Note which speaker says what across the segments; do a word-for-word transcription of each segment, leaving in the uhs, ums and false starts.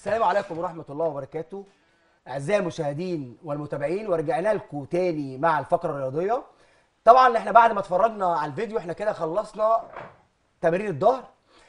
Speaker 1: السلام عليكم ورحمة الله وبركاته. أعزائي المشاهدين والمتابعين، ورجعنا لكم تاني مع الفقرة الرياضية. طبعا احنا بعد ما اتفرجنا على الفيديو احنا كده خلصنا تمارين الظهر.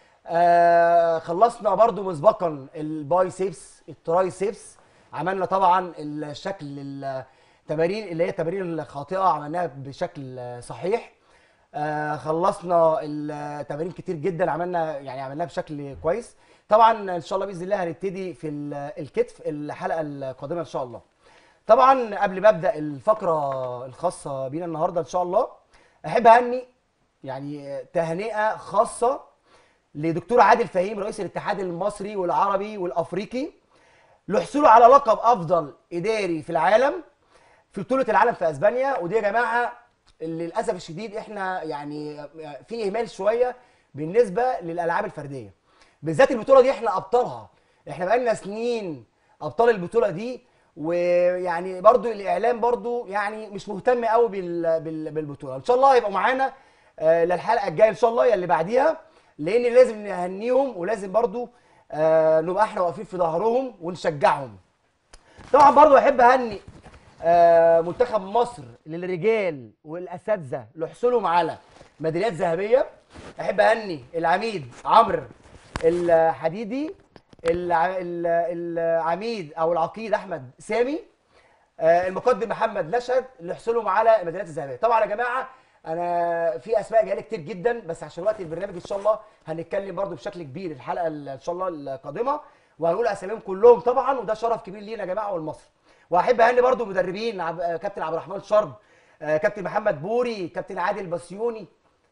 Speaker 1: آه خلصنا برضو مسبقا البايسبس الترايسبس. عملنا طبعا الشكل التمارين اللي هي التمارين الخاطئة عملناها بشكل صحيح. آه خلصنا التمارين كتير جدا، عملنا يعني عملناها بشكل كويس. طبعا ان شاء الله باذن الله هنبتدي في ال- الكتف الحلقه القادمه ان شاء الله. طبعا قبل ما ابدا الفقره الخاصه بينا النهارده ان شاء الله، احب اهني يعني تهنئه خاصه لدكتور عادل فهيم رئيس الاتحاد المصري والعربي والافريقي لحصوله على لقب افضل اداري في العالم في بطوله العالم في اسبانيا. ودي يا جماعه للاسف الشديد احنا يعني في اهمال شويه بالنسبه للالعاب الفرديه، بالذات البطوله دي احنا ابطالها. احنا بقالنا سنين ابطال البطوله دي، ويعني برضو الاعلام برضو يعني مش مهتم قوي بال... بال... بالبطوله. ان شاء الله هيبقوا معانا آه، للحلقه الجايه ان شاء الله يا اللي بعديها، لان لازم نهنيهم ولازم برضو آه، نبقى احنا واقفين في ظهرهم ونشجعهم. طبعا برضو احب اهني آه، منتخب مصر للرجال والاساتذه لحصولهم على ميداليات ذهبيه. احب اهني العميد عمرو الحديدي، الع- ال- العميد او العقيد احمد سامي، آه، المقدم محمد نشد اللي حصلهم على الميداليات الذهبيه. طبعا يا جماعه انا في اسماء جايه لي كتير جدا، بس عشان وقت البرنامج ان شاء الله هنتكلم برضو بشكل كبير الحلقه ال- ان شاء الله القادمه، وهنقول اساميهم كلهم طبعا، وده شرف كبير لينا يا جماعه ولمصر. واحب اهني برضو مدربين عب... آه، كابتن عبد الرحمن شرب، آه، كابتن محمد بوري، كابتن عادل بسيوني،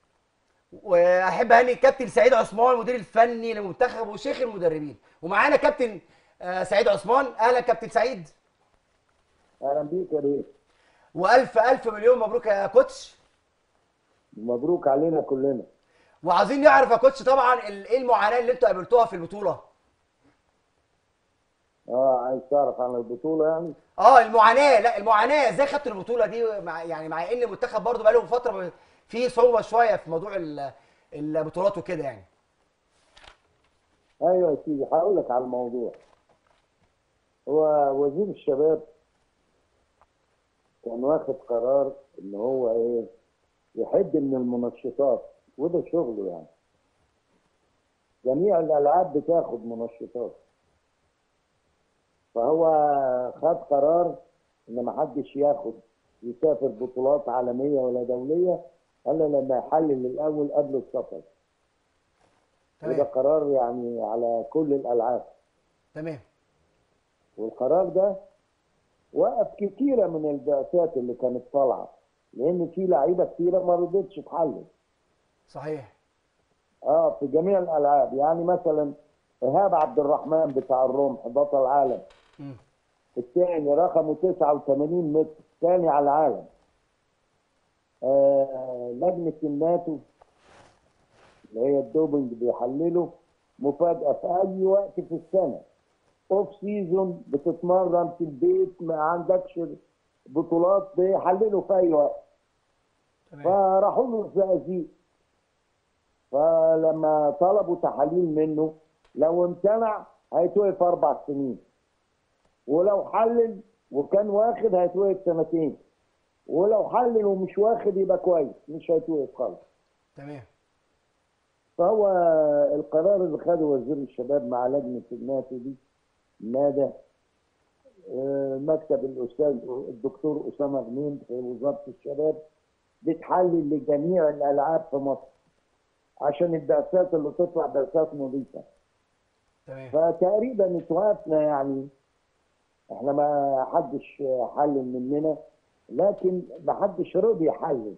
Speaker 1: واحب اهني كابتن سعيد عثمان المدير الفني للمنتخب وشيخ المدربين. ومعانا كابتن آه، سعيد عثمان. اهلا كابتن سعيد.
Speaker 2: اهلا بيك يا ريت.
Speaker 1: والف الف مليون مبروك يا كوتش.
Speaker 2: مبروك علينا كلنا.
Speaker 1: وعايزين نعرف يا كوتش طبعا ال- ايه المعاناه اللي انتوا قابلتوها في البطوله؟
Speaker 2: اه، عايز تعرف عن البطوله يعني؟
Speaker 1: اه المعاناه، لا المعاناه ازاي خدت البطوله دي، مع يعني مع ان المنتخب برضه بقاله فتره في صعوبه شويه في موضوع ال- البطولات وكده يعني.
Speaker 2: ايوه يا سيدي، هقول لك على الموضوع. هو وزير الشباب كان واخد قرار ان هو ايه، يحد من المنشطات، وده شغله يعني. جميع الالعاب بتاخد منشطات، فهو خد قرار ان ما حدش ياخد يسافر بطولات عالميه ولا دوليه الا لما يحلل الاول قبل السفر. وده
Speaker 1: تمام.
Speaker 2: قرار يعني على كل الالعاب.
Speaker 1: تمام.
Speaker 2: والقرار ده وقف كتيره من البعثات اللي كانت طالعه، لان في لعيبه كتيره ما رضتش تحلل.
Speaker 1: صحيح.
Speaker 2: اه، في جميع الالعاب. يعني مثلا ايهاب عبد الرحمن بتاع الرمح بطل عالم،
Speaker 1: مم.
Speaker 2: الثاني رقمه تسعة وثمانين متر، ثاني على العالم. آه لجنه الناتو اللي هي الدوبنج بيحللوا مفاجاه في اي وقت في السنه، اوف سيزون، بتتمرن في البيت ما عندكش بطولات، بيحللوا في اي وقت.
Speaker 1: تمام.
Speaker 2: فراحوا له الزقازيق، فلما طلبوا تحاليل منه لو امتنع هيتوقف اربع سنين، ولو حلل وكان واخد هيتوقف سنتين، ولو حلل ومش واخد يبقى كويس مش هيتوقف خالص.
Speaker 1: تمام.
Speaker 2: فهو القرار اللي خده وزير الشباب مع لجنه الناتو دي، نادى آه، مكتب الاستاذ الدكتور اسامه غنيم في وزاره الشباب بتحلل لجميع الالعاب في مصر عشان البعثات اللي تطلع بعثات نظيفه.
Speaker 1: تمام.
Speaker 2: فتقريبا اتوقفنا يعني، احنا ما حدش حلل مننا، لكن ما حدش رضي يحلل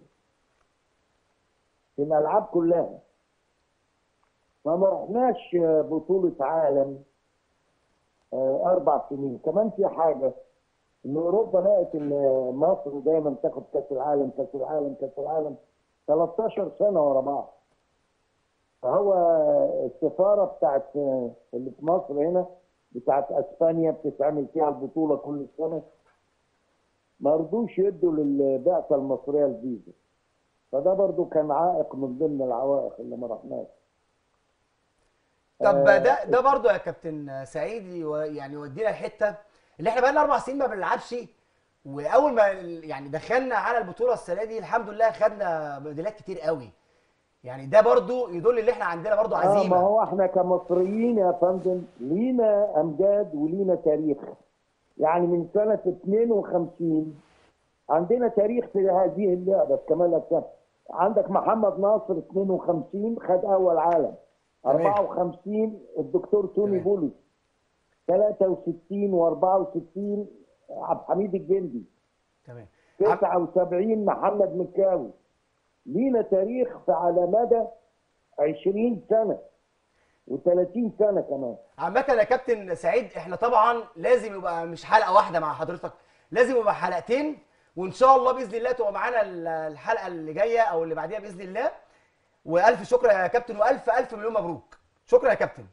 Speaker 2: في الالعاب كلها. فما رحناش بطوله عالم آه، اربع سنين. كمان في حاجه، ان اوروبا لقت ان مصر دايما تاخد كاس العالم كاس العالم كاس العالم تلتاشر سنه ورا بعض. فهو السفاره بتاعت اللي في مصر هنا بتاعت اسبانيا بتتعمل فيها البطوله كل سنه، ما رضوش يدوا للبعثه المصريه الفيزا. فده برضو كان عائق من ضمن العوائق اللي ما رحناش.
Speaker 1: طب
Speaker 2: آه،
Speaker 1: ده ده برضه يا كابتن سعيد يو- يعني يودينا الحته اللي احنا بقى لنا اربع سنين ما بنلعبش، واول ما ال- يعني دخلنا على البطوله السنه دي الحمد لله خدنا ميداليات كتير قوي. يعني ده برضه يدل ان احنا عندنا برضه
Speaker 2: اه ما
Speaker 1: عزيمه.
Speaker 2: هو احنا كمصريين يا فندم لينا امجاد ولينا تاريخ. يعني من سنه اتنين وخمسين عندنا تاريخ في هذه اللعبه في كمال الاجسام. عندك محمد ناصر اتنين وخمسين خد اول عالم،
Speaker 1: تمام.
Speaker 2: اربعة وخمسين الدكتور توني
Speaker 1: تمام.
Speaker 2: بولس، ثلاثة وستين و64 عبد الحميد الجندي،
Speaker 1: تمام. عم...
Speaker 2: تسعة وسبعين محمد مكاوي. لينا تاريخ في على مدى عشرين سنه و30 سنه كمان.
Speaker 1: عامة يا كابتن سعيد احنا طبعا لازم يبقى مش حلقة واحدة مع حضرتك، لازم يبقى حلقتين، وان شاء الله باذن الله تبقى معانا ال- الحلقة اللي جاية او اللي بعديها باذن الله. والف شكر يا كابتن، والف الف مليون مبروك. شكرا يا كابتن.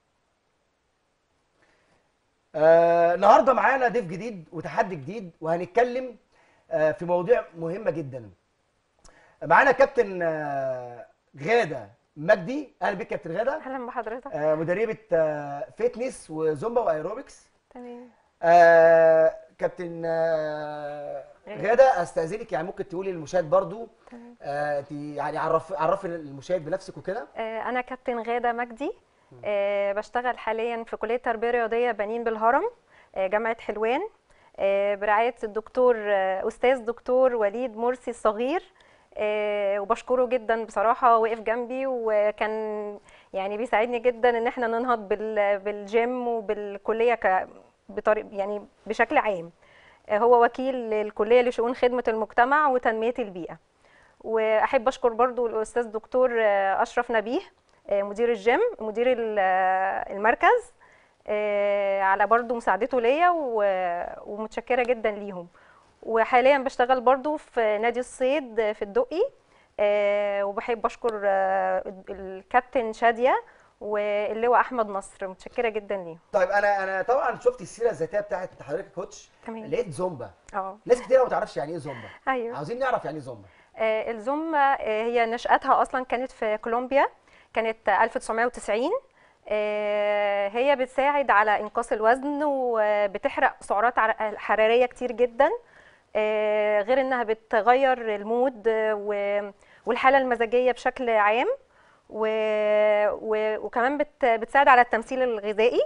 Speaker 1: آه النهارده معانا ضيف جديد وتحدي جديد، وهنتكلم آه في مواضيع مهمة جدا. معانا كابتن آه غادة مجدي. اهلا بيك كابتن غادة.
Speaker 3: اهلا بحضرتك.
Speaker 1: آه مدربة آه فتنس وزومبا وايروبكس.
Speaker 3: تمام.
Speaker 1: آه كابتن آه
Speaker 3: غادة.
Speaker 1: غادة استاذنك، يعني ممكن تقولي للمشاهد برضو
Speaker 3: تمام.
Speaker 1: آه انت يعني عرف عرفي المشاهد بنفسك وكده.
Speaker 3: آه، انا كابتن غادة مجدي. آه، بشتغل حاليا في كلية تربية رياضية بنين بالهرم، آه، جامعة حلوان، آه، برعاية الدكتور آه، أستاذ دكتور وليد مرسي الصغير. آه، وبشكره جدا بصراحة، وقف جنبي وكان يعني بيساعدني جدا ان احنا ننهض بال- بالجيم وبالكلية ك بطريق يعني بشكل عام. آه، هو وكيل الكلية لشؤون خدمة المجتمع وتنمية البيئة. واحب اشكر برضو الاستاذ دكتور آه، اشرف نبيه، آه، مدير الجيم، مدير ال- آه، المركز، آه، على برضو مساعدته ليا، و- ومتشكرة جدا ليهم. وحاليا بشتغل برضو في نادي الصيد في الدقي. آه، وبحب اشكر آه، الكابتن شادية واللواء احمد نصر، متشكرة جدا ليهم.
Speaker 1: طيب انا انا طبعا شفت السيره الذاتيه بتاعت حضرتك يا كوتش،
Speaker 3: تمام.
Speaker 1: لقيت زومبا.
Speaker 3: اه.
Speaker 1: ناس كتير ما تعرفش يعني ايه زومبا.
Speaker 3: ايوه.
Speaker 1: عاوزين نعرف يعني ايه زومبا.
Speaker 3: آه، الزومبا آه، هي نشأتها أصلا كانت في كولومبيا، كانت ألف وتسعمائة وتسعين. آه، هي بتساعد على إنقاص الوزن وبتحرق سعرات عر- حرارية كتير جدا، آه، غير إنها بتغير المود آه، و- والحالة المزاجية بشكل عام، و- و- وكمان بت- بتساعد على التمثيل الغذائي،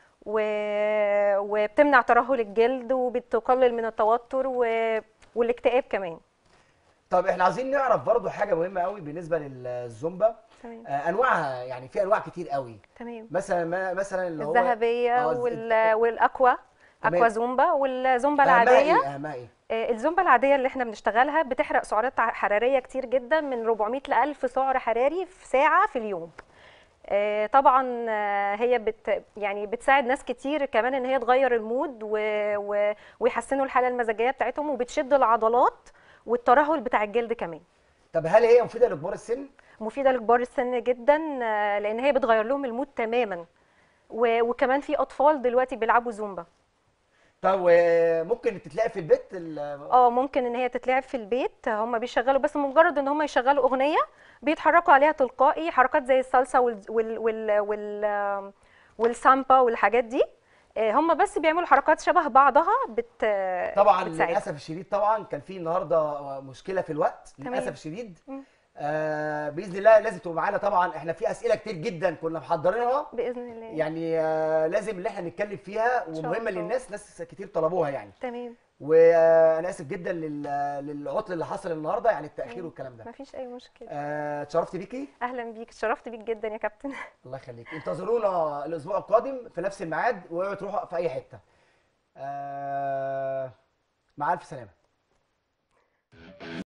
Speaker 3: و- وبتمنع ترهل الجلد وبتقلل من التوتر و- والاكتئاب كمان.
Speaker 1: طب احنا عايزين نعرف برضو حاجه مهمه قوي بالنسبه للزومبا.
Speaker 3: تمام.
Speaker 1: آه انواعها، يعني في انواع كتير قوي.
Speaker 3: تمام.
Speaker 1: مثلا ما مثلا اللي هو
Speaker 3: الذهبيه
Speaker 1: اه الز-
Speaker 3: وال... والاكوا،
Speaker 1: تمام.
Speaker 3: اكوا زومبا، والزومبا
Speaker 1: اهمها
Speaker 3: العاديه.
Speaker 1: ايه اهمها ايه
Speaker 3: آه، الزومبا العاديه اللي احنا بنشتغلها بتحرق سعرات ع- حراريه كتير جدا، من أربعمائة ل ألف سعر حراري في ساعه في اليوم. آه، طبعا آه، هي بت يعني بتساعد ناس كتير كمان ان هي تغير المود و... و... ويحسنوا الحاله المزاجيه بتاعتهم، وبتشد العضلات والترهل بتاع الجلد كمان.
Speaker 1: طب هل هي مفيده لكبار السن؟
Speaker 3: مفيده لكبار السن جدا، آه، لان هي بتغير لهم المود تماما. و... وكمان في اطفال دلوقتي بيلعبوا زومبا.
Speaker 1: طب وممكن تتلاقي في البيت ال-
Speaker 3: اه، ممكن ان هي تتلعب في البيت، هم بيشغلوا بس مجرد ان هم يشغلوا اغنيه بيتحركوا عليها تلقائي، حركات زي الصلصه وال وال وال, وال... والسامبا والحاجات دي. آه، هم بس بيعملوا حركات شبه بعضها بت
Speaker 1: طبعا
Speaker 3: بتساعد.
Speaker 1: للاسف الشديد طبعا كان في النهارده مشكله في الوقت
Speaker 3: تمام.
Speaker 1: للاسف الشديد.
Speaker 3: مم.
Speaker 1: آه باذن الله لازم تبقى معانا. طبعا احنا في اسئله كتير جدا كنا محضرينها،
Speaker 3: باذن الله.
Speaker 1: يعني آه لازم اللي احنا نتكلم فيها،
Speaker 3: إن شاء
Speaker 1: ومهمه
Speaker 3: الله.
Speaker 1: للناس، ناس كتير طلبوها يعني.
Speaker 3: تمام.
Speaker 1: وانا اسف جدا لل- للعطل اللي حصل النهارده، يعني التاخير
Speaker 3: تمام.
Speaker 1: والكلام ده.
Speaker 3: مفيش اي مشكله.
Speaker 1: آه، اتشرفت بيكي.
Speaker 3: اهلا بيك، اتشرفت بيك جدا يا كابتن.
Speaker 1: الله يخليك. انتظرونا الاسبوع القادم في نفس الميعاد، واوعوا تروحوا في اي حته. آه، مع الف سلامه.